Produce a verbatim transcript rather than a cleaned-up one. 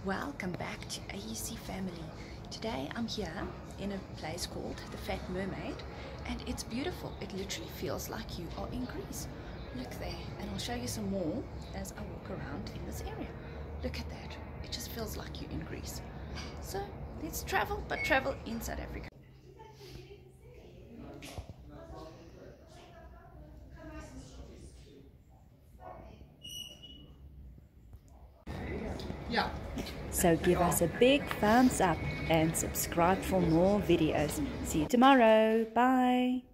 Welcome back to A U C Family. Today I'm here in a place called the Fat Mermaid, and it's beautiful. It literally feels like you are in Greece. Look there, and I'll show you some more as I walk around in this area. Look at that. It just feels like you're in Greece. So let's travel, but travel in South Africa. Yeah. So give us a big thumbs up and subscribe for more videos. See you tomorrow. Bye.